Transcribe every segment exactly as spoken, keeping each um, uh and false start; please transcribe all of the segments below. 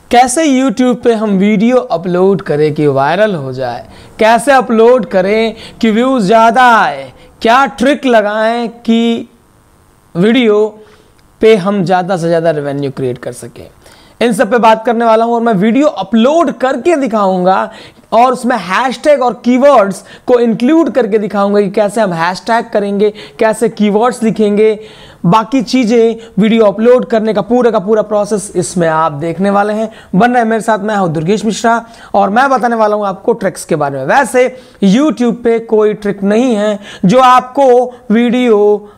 कैसे YouTube पे हम वीडियो अपलोड करें कि वायरल हो जाए, कैसे अपलोड करें कि व्यूज़ ज़्यादा आए, क्या ट्रिक लगाएं कि वीडियो पे हम ज़्यादा से ज़्यादा रेवेन्यू क्रिएट कर सकें, इन सब पे बात करने वाला हूं। और मैं वीडियो अपलोड करके दिखाऊंगा और उसमें हैशटैग और कीवर्ड्स को इंक्लूड करके दिखाऊंगा कि कैसे हम हैशटैग करेंगे, कैसे कीवर्ड्स लिखेंगे, बाकी चीज़ें वीडियो अपलोड करने का पूरा का पूरा प्रोसेस इसमें आप देखने वाले हैं। बन रहे हैं मेरे साथ, मैं हूं दुर्गेश मिश्रा और मैं बताने वाला हूं आपको ट्रिक्स के बारे में। वैसे YouTube पे कोई ट्रिक नहीं है जो आपको वीडियो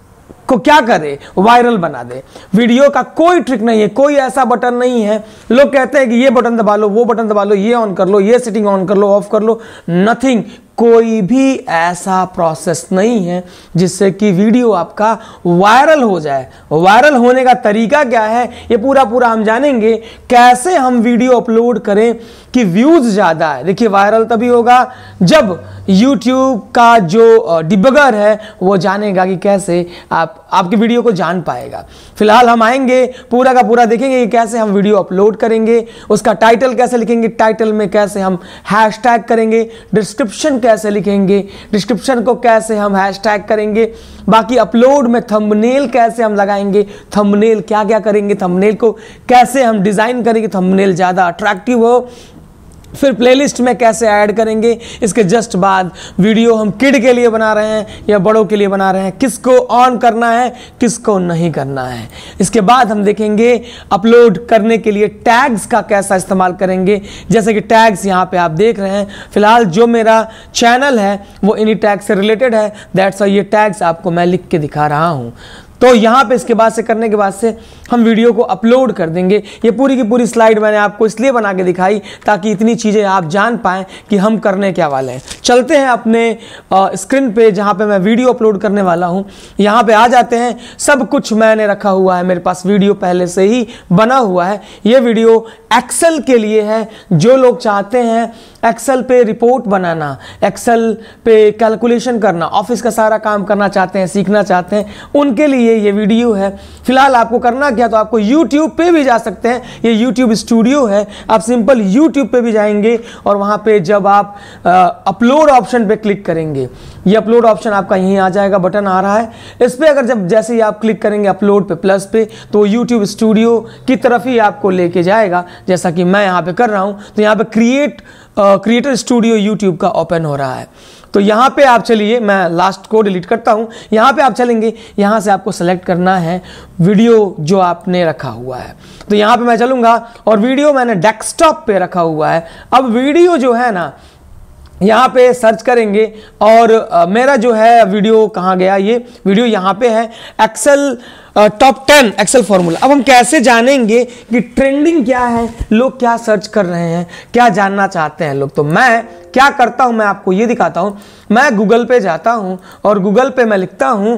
को क्या करे, वायरल बना दे। वीडियो का कोई ट्रिक नहीं है, कोई ऐसा बटन नहीं है। लोग कहते हैं कि ये बटन दबा लो, वो बटन दबा लो, ये ऑन कर लो, ये सेटिंग ऑन कर लो, ऑफ कर लो। नथिंग, कोई भी ऐसा प्रोसेस नहीं है जिससे कि वीडियो आपका वायरल हो जाए। वायरल होने का तरीका क्या है, ये पूरा पूरा हम जानेंगे। कैसे हम वीडियो अपलोड करें कि व्यूज ज़्यादा है। देखिए, वायरल तभी होगा जब YouTube का जो डिबगर है वो जानेगा कि कैसे आप आपकी वीडियो को जान पाएगा। फिलहाल हम आएंगे, पूरा का पूरा देखेंगे कि कैसे हम वीडियो अपलोड करेंगे, उसका टाइटल कैसे लिखेंगे, टाइटल में कैसे हम हैशटैग करेंगे, डिस्क्रिप्शन कैसे लिखेंगे, डिस्क्रिप्शन को कैसे हम हैशटैग करेंगे, बाकी अपलोड में थंबनेल कैसे हम लगाएंगे, थंबनेल क्या क्या करेंगे, थंबनेल को कैसे हम डिज़ाइन करेंगे, थंबनेल ज़्यादा अट्रैक्टिव हो, फिर प्लेलिस्ट में कैसे ऐड करेंगे। इसके जस्ट बाद वीडियो हम किड के लिए बना रहे हैं या बड़ों के लिए बना रहे हैं, किसको ऑन करना है, किसको नहीं करना है। इसके बाद हम देखेंगे अपलोड करने के लिए टैग्स का कैसा इस्तेमाल करेंगे। जैसे कि टैग्स यहाँ पे आप देख रहे हैं, फिलहाल जो मेरा चैनल है वो इन्हीं टैग से रिलेटेड है, दैट्स वाई ये टैग्स आपको मैं लिख के दिखा रहा हूँ। तो यहाँ पे इसके बाद से करने के बाद से हम वीडियो को अपलोड कर देंगे। ये पूरी की पूरी स्लाइड मैंने आपको इसलिए बना के दिखाई ताकि इतनी चीज़ें आप जान पाएँ कि हम करने क्या वाले हैं। चलते हैं अपने स्क्रीन पे जहाँ पे मैं वीडियो अपलोड करने वाला हूँ, यहाँ पे आ जाते हैं। सब कुछ मैंने रखा हुआ है, मेरे पास वीडियो पहले से ही बना हुआ है। ये वीडियो एक्सेल के लिए है। जो लोग चाहते हैं एक्सेल पे रिपोर्ट बनाना, एक्सेल पे कैलकुलेशन करना, ऑफिस का सारा काम करना चाहते हैं, सीखना चाहते हैं, उनके लिए ये वीडियो है। फिलहाल आपको करना क्या, तो आपको YouTube पे भी जा सकते हैं, ये YouTube स्टूडियो है। आप सिंपल YouTube पे भी जाएंगे और वहाँ पे जब आप अपलोड ऑप्शन पे क्लिक करेंगे, ये अपलोड ऑप्शन आपका यहीं आ जाएगा, बटन आ रहा है इस पर। अगर जब जैसे ही आप क्लिक करेंगे अपलोड पे प्लस पे, तो YouTube स्टूडियो की तरफ ही आपको लेके जाएगा, जैसा कि मैं यहाँ पे कर रहा हूँ। तो यहाँ पे क्रिएट क्रिएटर स्टूडियो YouTube का ओपन हो रहा है। तो यहाँ पे आप चलिए, मैं लास्ट को डिलीट करता हूँ। यहाँ पे आप चलेंगे, यहाँ से आपको सेलेक्ट करना है वीडियो जो आपने रखा हुआ है। तो यहाँ पे मैं चलूँगा और वीडियो मैंने डेस्कटॉप पे रखा हुआ है। अब वीडियो जो है ना, यहाँ पे सर्च करेंगे और आ, मेरा जो है वीडियो कहाँ गया, ये वीडियो यहाँ पे है, Excel top ten Excel formula. अब हम कैसे जानेंगे कि ट्रेंडिंग क्या है, लोग क्या सर्च कर रहे हैं, क्या जानना चाहते हैं लोग। तो मैं क्या करता हूं, मैं आपको ये दिखाता हूं। मैं गूगल पे जाता हूं और गूगल पे मैं लिखता हूं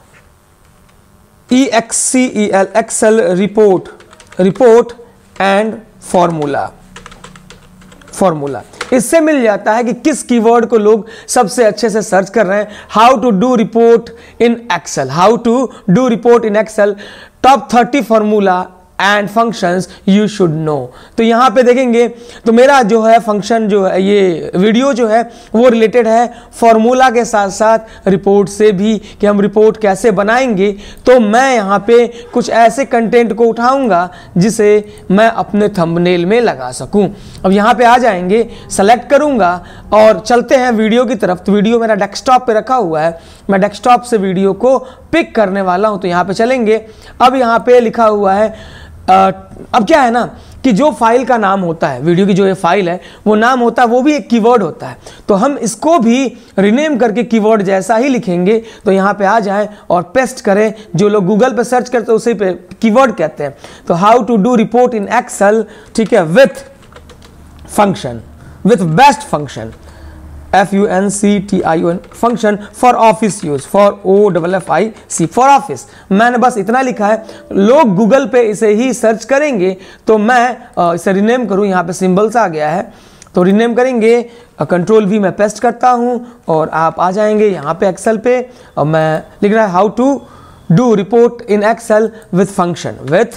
E X C E L Excel report report and formula formula इससे मिल जाता है कि किस कीवर्ड को लोग सबसे अच्छे से सर्च कर रहे हैं। How to do report in Excel, how to do report in Excel, top thirty formula and functions you should know. तो यहाँ पे देखेंगे तो मेरा जो है फंक्शन जो है, ये वीडियो जो है वो रिलेटेड है फॉर्मूला के साथ साथ रिपोर्ट से भी, कि हम रिपोर्ट कैसे बनाएंगे। तो मैं यहाँ पे कुछ ऐसे कंटेंट को उठाऊंगा जिसे मैं अपने थंबनेल में लगा सकूं। अब यहाँ पे आ जाएंगे, सेलेक्ट करूंगा और चलते हैं वीडियो की तरफ। तो वीडियो मेरा डेस्कटॉप पे रखा हुआ है, मैं डेस्कटॉप से वीडियो को पिक करने वाला हूं। तो यहाँ पे चलेंगे। अब यहाँ पे लिखा हुआ है, आ, अब क्या है ना कि जो फाइल का नाम होता है, वीडियो की जो ये फाइल है वो नाम होता है, वो भी एक कीवर्ड होता है। तो हम इसको भी रीनेम करके कीवर्ड जैसा ही लिखेंगे। तो यहाँ पे आ जाएं और पेस्ट करें। जो लोग गूगल पे सर्च करते हैं उसी पे कीवर्ड कहते हैं। तो how to do report in Excel, ठीक है, with function, with best function, F U N C T I O N, function for office use, for O double F I C, for office. मैंने बस इतना लिखा है, लोग Google पे इसे ही सर्च करेंगे। तो मैं इसे रिनेम करूं, यहाँ पे सिंबल्स आ गया है तो रिनेम करेंगे, कंट्रोल वी मैं पेस्ट करता हूं और आप आ जाएंगे यहाँ पे एक्सेल पे और मैं लिख रहा है how to do report in Excel with function, with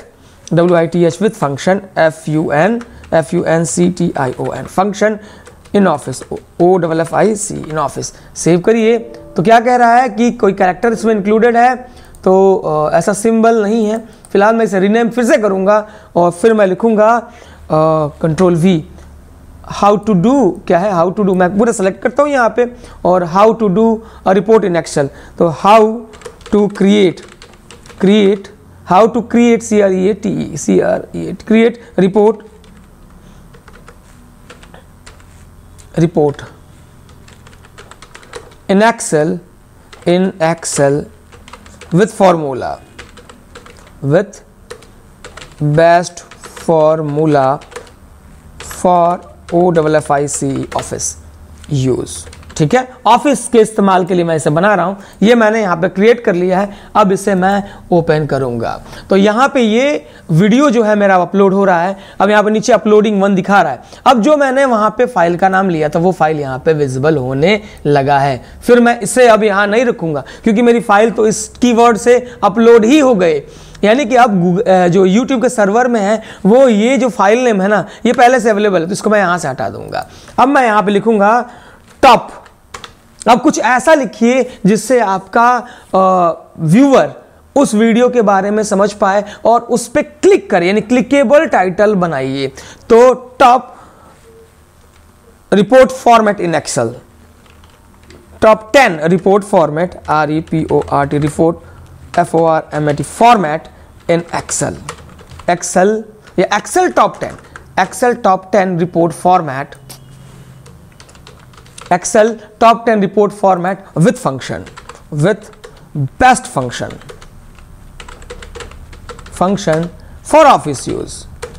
W I T H with function, F U N F U N C T I O N, function in office, O double F I C, in office. Save करिए। तो क्या कह रहा है कि कोई character इसमें included है, तो आ, ऐसा सिंबल नहीं है। फिलहाल मैं इसे रीनेम फिर से करूँगा और फिर मैं लिखूँगा control V, how to do क्या है, हाउ टू डू, मैं पूरा सेलेक्ट करता हूँ यहाँ पे, और how to do a report in Excel. तो how to create, create how to create C R E A T, C R E A, create report, report in Excel, in Excel with formula, with best formula for O F F I C E office use। ठीक है, office के इस्तेमाल के लिए मैं इसे बना रहा हूं, ये मैंने यहाँ पे क्रिएट कर लिया है। अब इसे मैं ओपन करूंगा तो यहाँ पे ये वीडियो जो है मेरा अपलोड हो रहा है। अब यहाँ पे नीचे अपलोडिंग वन दिखा रहा है। अब जो मैंने वहाँ पे फाइल का नाम लिया था वो फाइल यहाँ पे विजिबल होने लगा है। फिर मैं इसे अब यहाँ नहीं रखूंगा क्योंकि मेरी फाइल तो इस कीवर्ड से अपलोड ही हो गए, यानी कि अब जो YouTube के सर्वर में है वो ये जो फाइल नेम है ना ये पहले से अवेलेबल है, तो इसको मैं यहाँ से हटा दूंगा। अब मैं यहाँ पे लिखूंगा टॉप। अब कुछ ऐसा लिखिए जिससे आपका व्यूअर उस वीडियो के बारे में समझ पाए और उस पर क्लिक करे, यानी क्लिकेबल टाइटल बनाइए। तो top report format in Excel, top ten report format, R E P O R T, report F O R M A T, format in Excel, Excel या Excel top ten, Excel top ten report format, Excel top ten report format with function, with best function, function for office use,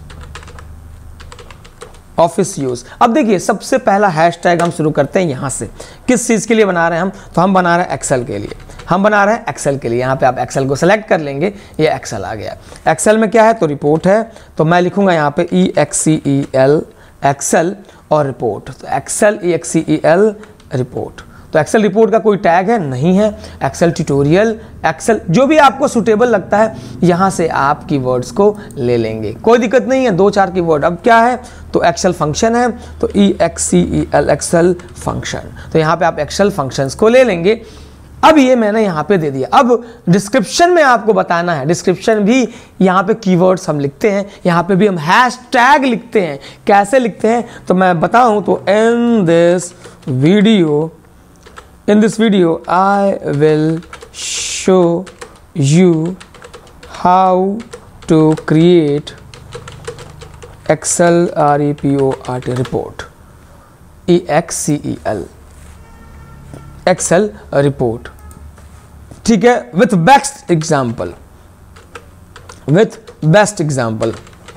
office use. अब देखिए सबसे पहला hashtag हम शुरू करते हैं यहां से। किस चीज के लिए बना रहे हैं हम, तो हम बना रहे हैं एक्सेल के लिए, हम बना रहे हैं एक्सेल के लिए। यहां पे आप एक्सेल को सेलेक्ट कर लेंगे, ये एक्सेल आ गया। एक्सेल में क्या है, तो रिपोर्ट है, तो मैं लिखूंगा यहां पे E X C E L, Excel और रिपोर्ट। तो Excel E X C E L report. तो एक्सेल रिपोर्ट का कोई टैग है नहीं है, एक्सेल ट्यूटोरियल, एक्सेल जो भी आपको सुटेबल लगता है यहां से आप कीवर्ड्स को ले लेंगे, कोई दिक्कत नहीं है। दो चार कीवर्ड। अब क्या है, तो एक्सेल फंक्शन है, तो E X C E L Excel function. तो यहां पे आप एक्सेल फंक्शंस को ले लेंगे। अब ये मैंने यहाँ पे दे दिया। अब डिस्क्रिप्शन में आपको बताना है, डिस्क्रिप्शन भी यहाँ पे कीवर्ड्स हम लिखते हैं, यहाँ पे भी हम हैशटैग लिखते हैं। कैसे लिखते हैं तो मैं बताऊं, तो in this video, in this video I will show you how to create Excel R E P O R T report, E X C E L Excel report. ठीक है, with best example, with best example,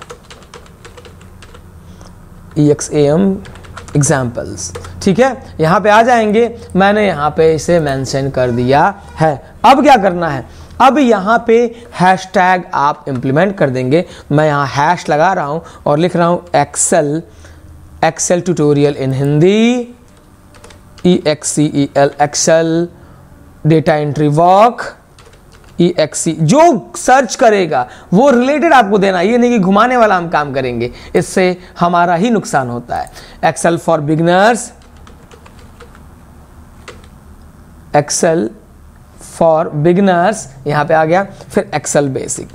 E X A M examples. ठीक है, यहां पे आ जाएंगे, मैंने यहां पे इसे मेंशन कर दिया है। अब क्या करना है, अब यहां पे हैशटैग आप इंप्लीमेंट कर देंगे। मैं यहां हैश लगा रहा हूं और लिख रहा हूं Excel, Excel tutorial in Hindi, E X C E L Excel data entry work, E X C. जो सर्च करेगा वो रिलेटेड आपको देना, ये नहीं कि घुमाने वाला हम काम करेंगे, इससे हमारा ही नुकसान होता है। Excel for beginners, Excel for beginners यहां पे आ गया। फिर एक्सेल बेसिक,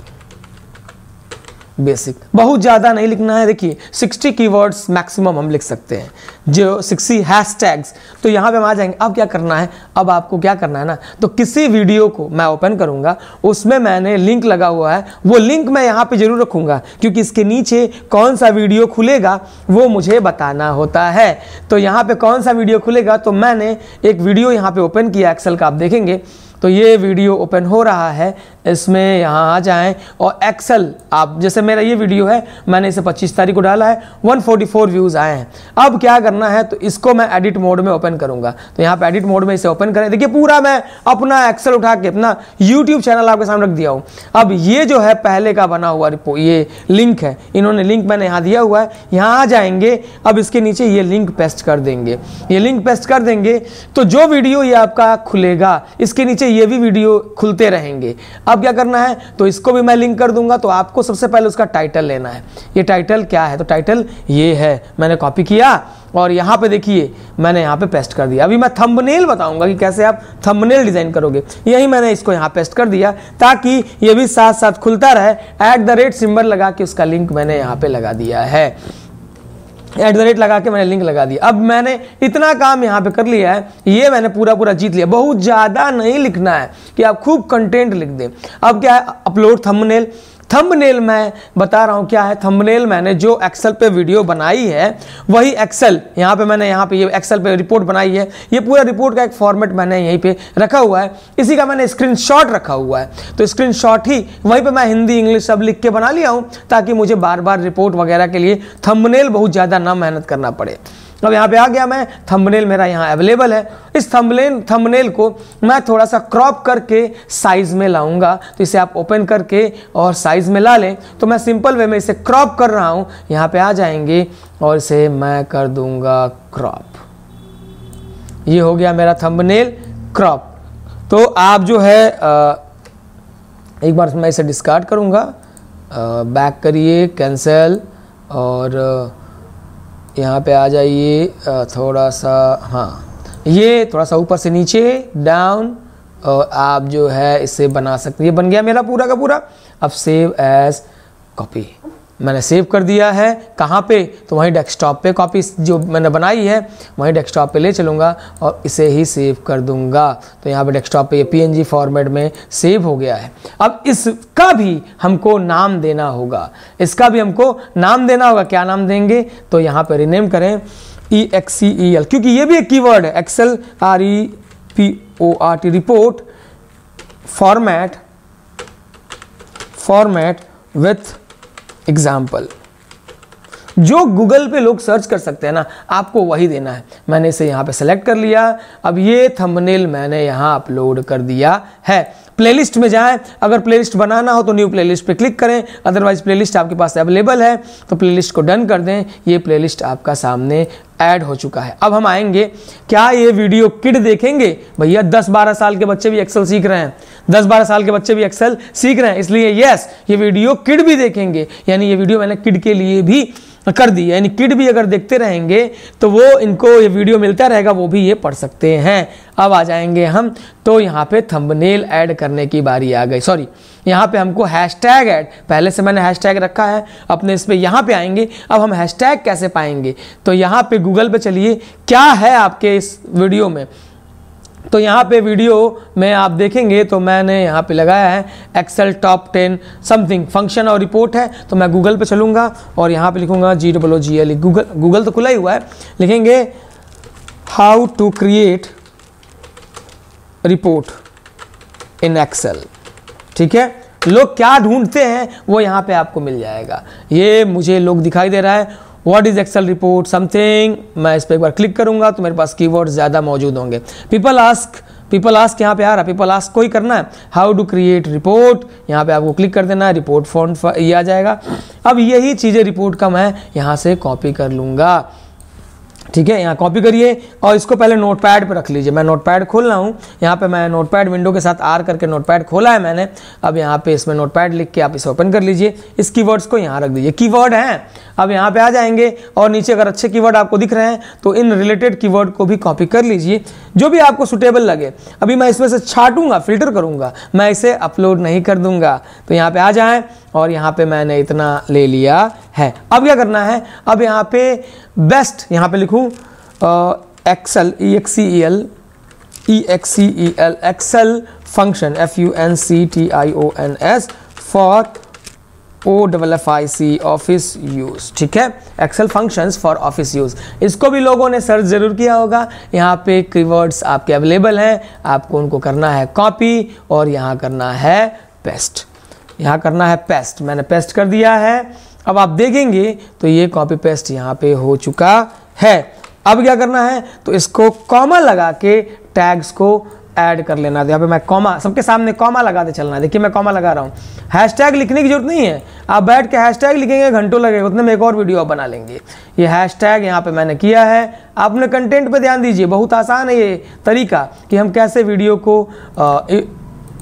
बेसिक बहुत ज़्यादा नहीं लिखना है। देखिए साठ कीवर्ड्स मैक्सिमम हम लिख सकते हैं, जो साठ हैशटैग्स। तो यहाँ पे हम आ जाएंगे। अब क्या करना है, अब आपको क्या करना है ना, तो किसी वीडियो को मैं ओपन करूँगा, उसमें मैंने लिंक लगा हुआ है, वो लिंक मैं यहाँ पे जरूर रखूँगा क्योंकि इसके नीचे कौन सा वीडियो खुलेगा वो मुझे बताना होता है। तो यहाँ पे कौन सा वीडियो खुलेगा, तो मैंने एक वीडियो यहाँ पे ओपन किया एक्सेल का, आप देखेंगे तो ये वीडियो ओपन हो रहा है। इसमें यहाँ आ जाएं और एक्सेल, आप जैसे मेरा ये वीडियो है, मैंने इसे पच्चीस तारीख को डाला है, एक सौ चौवालीस व्यूज़ आए हैं। अब क्या करना है, तो इसको मैं एडिट मोड में ओपन करूँगा। तो यहाँ पे एडिट मोड में इसे ओपन करें। देखिए पूरा मैं अपना एक्सेल उठा के अपना यूट्यूब चैनल आपके सामने रख दिया हूँ। अब ये जो है पहले का बना हुआ रिपो ये लिंक है, इन्होंने लिंक मैंने यहाँ दिया हुआ है। यहाँ आ जाएंगे, अब इसके नीचे ये लिंक पेस्ट कर देंगे। ये लिंक पेस्ट कर देंगे तो जो वीडियो ये आपका खुलेगा, इसके नीचे ये भी वीडियो खुलते रहेंगे। अब क्या करना है, तो इसको भी मैं लिंक कर दूंगा। तो आपको सबसे पहले उसका टाइटल लेना है। ये टाइटल क्या है, तो टाइटल ये है, मैंने कॉपी किया और यहाँ पे देखिए मैंने यहाँ पे पेस्ट कर दिया। अभी मैं थंबनेल बताऊंगा कि कैसे आप थंबनेल डिजाइन करोगे। यही मैंने इसको यहाँ पेस्ट कर दिया ताकि ये भी साथ साथ खुलता रहे। एट द रेट सिंबल लगा के उसका लिंक मैंने यहाँ पे लगा दिया है। एट द रेट लगा के मैंने लिंक लगा दिया। अब मैंने इतना काम यहाँ पे कर लिया है, ये मैंने पूरा पूरा जीत लिया। बहुत ज़्यादा नहीं लिखना है कि आप खूब कंटेंट लिख दें। अब क्या है, अपलोड थंबनेल। थंबनेल मैं बता रहा हूँ क्या है। थंबनेल मैंने जो एक्सेल पे वीडियो बनाई है वही एक्सेल, यहाँ पे मैंने यहाँ पे ये एक्सेल पे रिपोर्ट बनाई है। ये पूरा रिपोर्ट का एक फॉर्मेट मैंने यहीं पे रखा हुआ है, इसी का मैंने स्क्रीनशॉट रखा हुआ है। तो स्क्रीनशॉट ही वहीं पे मैं हिंदी इंग्लिश सब लिख के बना लिया हूँ ताकि मुझे बार बार रिपोर्ट वगैरह के लिए थंबनेल बहुत ज़्यादा ना मेहनत करना पड़े। अब यहाँ पे आ गया मैं, थंबनेल मेरा यहाँ अवेलेबल है। इस थंबनेल थंबनेल को मैं थोड़ा सा क्रॉप करके साइज में लाऊंगा। तो इसे आप ओपन करके और साइज में ला लें। तो मैं सिंपल वे में इसे क्रॉप कर रहा हूँ, यहाँ पे आ जाएंगे और इसे मैं कर दूंगा क्रॉप। ये हो गया मेरा थंबनेल क्रॉप। तो आप जो है आ, एक बार मैं इसे डिस्कार्ड करूँगा, बैक करिए, कैंसिल, और यहाँ पे आ जाइए थोड़ा सा, हाँ ये थोड़ा सा ऊपर से नीचे डाउन, और आप जो है इसे बना सकते हैं। ये बन गया मेरा पूरा का पूरा। अब सेव एज कॉपी मैंने सेव कर दिया है। कहाँ पे, तो वहीं डेस्कटॉप पे कॉपी जो मैंने बनाई है वहीं डेस्कटॉप पे ले चलूँगा और इसे ही सेव कर दूँगा। तो यहाँ पे डेस्कटॉप पे ये पीएनजी फॉर्मेट में सेव हो गया है। अब इसका भी हमको नाम देना होगा, इसका भी हमको नाम देना होगा। क्या नाम देंगे, तो यहाँ पे रिनेम करें ई एक्स सी ई एल, क्योंकि ये भी एक कीवर्ड है। Excel R E P O R T, report format format with example. जो गूगल पे लोग सर्च कर सकते हैं ना, आपको वही देना है। मैंने इसे यहाँ पे सेलेक्ट कर लिया। अब ये थंबनेल मैंने यहाँ अपलोड कर दिया है। प्लेलिस्ट में जाएं, अगर प्लेलिस्ट बनाना हो तो न्यू प्लेलिस्ट पे क्लिक करें, अदरवाइज प्लेलिस्ट आपके पास अवेलेबल है तो प्लेलिस्ट को डन कर दें। ये प्लेलिस्ट आपका सामने ऐड हो चुका है। अब हम आएंगे, क्या ये वीडियो किड देखेंगे? भैया दस बारह साल के बच्चे भी एक्सेल सीख रहे हैं, दस बारह साल के बच्चे भी एक्सेल सीख रहे हैं, इसलिए यस ये वीडियो किड भी देखेंगे। यानी ये वीडियो मैंने किड के लिए भी कर दी, यानी किड भी अगर देखते रहेंगे तो वो इनको ये वीडियो मिलता रहेगा, वो भी ये पढ़ सकते हैं। अब आ जाएंगे हम, तो यहाँ पे थंबनेल ऐड करने की बारी आ गई। सॉरी, यहाँ पे हमको हैशटैग ऐड, पहले से मैंने हैशटैग रखा है अपने इस पे, यहाँ पे आएंगे। अब हम हैशटैग कैसे पाएंगे, तो यहाँ पे गूगल पे चलिए, क्या है आपके इस वीडियो में। तो यहाँ पे वीडियो में आप देखेंगे तो मैंने यहाँ पे लगाया है Excel top ten something function और रिपोर्ट है। तो मैं गूगल पे चलूँगा और यहाँ पे लिखूँगा G double G L, Google Google तो खुला ही हुआ है, लिखेंगे how to create report in Excel. ठीक है, लोग क्या ढूंढते हैं वो यहाँ पे आपको मिल जाएगा। ये मुझे लोग दिखाई दे रहा है, what is Excel report something. मैं इस पर एक बार क्लिक करूंगा तो मेरे पास कीवर्ड्स ज़्यादा मौजूद होंगे। पीपल आस्क, पीपल आस्क यहाँ पे आ रहा है, पीपल आस्क को ही करना है। हाउ टू क्रिएट रिपोर्ट, यहाँ पे आपको क्लिक कर देना है, रिपोर्ट फॉन्ट ये आ जाएगा। अब यही चीज़ें रिपोर्ट का मैं यहाँ से कॉपी कर लूँगा। ठीक है, यहाँ कॉपी करिए और इसको पहले नोटपैड पे रख लीजिए। मैं नोटपैड खोल रहा हूँ, यहाँ पे मैं नोटपैड विंडो के साथ आर करके नोटपैड खोला है मैंने। अब यहाँ पे इसमें नोटपैड लिख के आप इसे ओपन कर लीजिए। इस कीवर्ड्स को यहाँ रख दीजिए, कीवर्ड हैं। अब यहाँ पे आ जाएंगे और नीचे अगर अच्छे कीवर्ड आपको दिख रहे हैं तो इन रिलेटेड कीवर्ड को भी कॉपी कर लीजिए, जो भी आपको सुटेबल लगे। अभी मैं इसमें से छाटूंगा, फिल्टर करूँगा, मैं इसे अपलोड नहीं कर दूंगा। तो यहाँ पे आ जाएँ और यहाँ पे मैंने इतना ले लिया है। अब क्या करना है, अब यहाँ पे बेस्ट, यहाँ पे लिखूँ Excel E X C E L E X C E L Excel function F U N C T I O N S for O double F I C office use. ठीक है, Excel functions for office use. इसको भी लोगों ने search जरूर किया होगा। यहाँ पे कीवर्ड्स आपके अवेलेबल हैं, आपको उनको करना है कॉपी और यहाँ करना है पेस्ट। यहाँ करना है पेस्ट, मैंने पेस्ट कर दिया है। अब आप देखेंगे तो ये कॉपी पेस्ट यहाँ पे हो चुका है। अब क्या करना है, तो इसको कॉमा लगा के टैग्स को ऐड कर लेना। यहाँ पे मैं कॉमा, सबके सामने कॉमा लगाते चलना है। देखिए मैं कॉमा लगा रहा हूँ। हैशटैग लिखने की जरूरत नहीं है, आप बैठ के हैशटैग लिखेंगे घंटों लगेगा, उतने में एक और वीडियो बना लेंगे। ये हैशटैग यहाँ पे मैंने किया है। आपने कंटेंट पे ध्यान दीजिए, बहुत आसान है ये तरीका कि हम कैसे वीडियो को आ,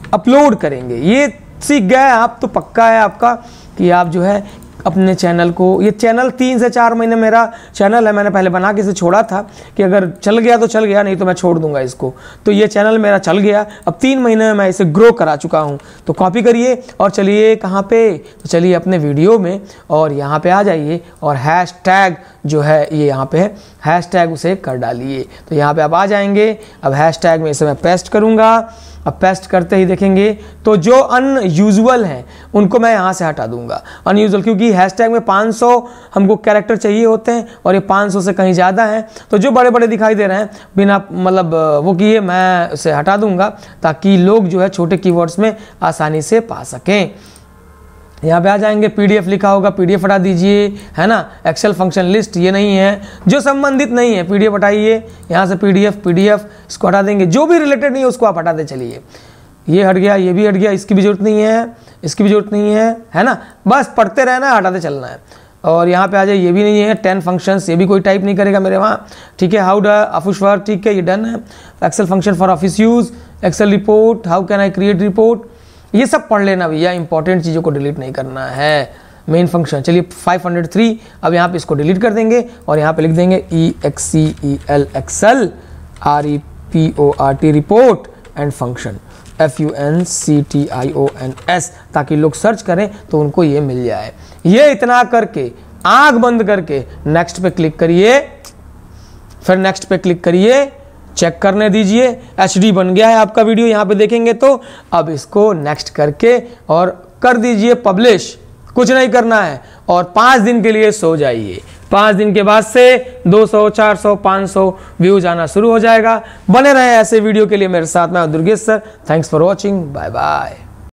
अपलोड करेंगे। ये सीख गए आप तो पक्का है आपका कि आप जो है अपने चैनल को, ये चैनल तीन से चार महीने मेरा चैनल है, मैंने पहले बना के इसे छोड़ा था कि अगर चल गया तो चल गया, नहीं तो मैं छोड़ दूंगा इसको। तो ये चैनल मेरा चल गया, अब तीन महीने में मैं इसे ग्रो करा चुका हूँ। तो कॉपी करिए और चलिए कहाँ पे, तो चलिए अपने वीडियो में और यहाँ पे आ जाइए और हैश टैग जो है ये यहाँ पे है, हैश टैग उसे कर डालिए। तो यहाँ पे आप आ जाएंगे। अब हैश टैग में इसे मैं पेस्ट करूँगा। अब पेस्ट करते ही देखेंगे तो जो अनयूजुअल हैं उनको मैं यहाँ से हटा दूंगा, अनयूजुअल, क्योंकि हैशटैग में पाँच सौ हमको कैरेक्टर चाहिए होते हैं और ये पाँच सौ से कहीं ज़्यादा हैं। तो जो बड़े बड़े दिखाई दे रहे हैं बिना मतलब वो किए मैं उसे हटा दूंगा ताकि लोग जो है छोटे कीवर्ड्स में आसानी से पा सकें। यहाँ पे आ जाएंगे, पीडीएफ लिखा होगा, पीडीएफ हटा दीजिए, है ना। एक्सेल फंक्शन लिस्ट ये नहीं है, जो संबंधित नहीं है पीडीएफ हटाइए। यहाँ से पीडीएफ पीडीएफ इसको हटा देंगे, जो भी रिलेटेड नहीं है उसको आप हटाते चलिए। ये हट गया, ये भी हट गया, इसकी भी जरूरत नहीं है, इसकी भी जरूरत नहीं है, है ना। बस पढ़ते रहना है, हटाते चलना है। और यहाँ पे आ जाए, ये भी नहीं है, टेन फंक्शंस, ये भी कोई टाइप नहीं करेगा मेरे वहाँ, ठीक है। हाउ ड ऑफिस वर्क, ठीक है, ये डन है। Excel function for office use, Excel report, how can I create report, ये सब पढ़ लेना भैया, इंपॉर्टेंट चीज़ों को डिलीट नहीं करना है। मेन फंक्शन, चलिए फाइव हंड्रेड थ्री, अब यहाँ पे इसको डिलीट कर देंगे और यहाँ पे लिख देंगे E X C E L Excel, R E P O R T report and function, F U N C T I O N S, ताकि लोग सर्च करें तो उनको ये मिल जाए। ये इतना करके आंख बंद करके नेक्स्ट पे क्लिक करिए, फिर नेक्स्ट पे क्लिक करिए, चेक करने दीजिए, एच डी बन गया है आपका वीडियो, यहाँ पे देखेंगे तो। अब इसको नेक्स्ट करके और कर दीजिए पब्लिश, कुछ नहीं करना है और पाँच दिन के लिए सो जाइए। पाँच दिन के बाद से दो सौ, चार सौ, पाँच सौ व्यूज आना शुरू हो जाएगा। बने रहे ऐसे वीडियो के लिए मेरे साथ, मैं Durgesh sir. Thanks for watching, bye bye.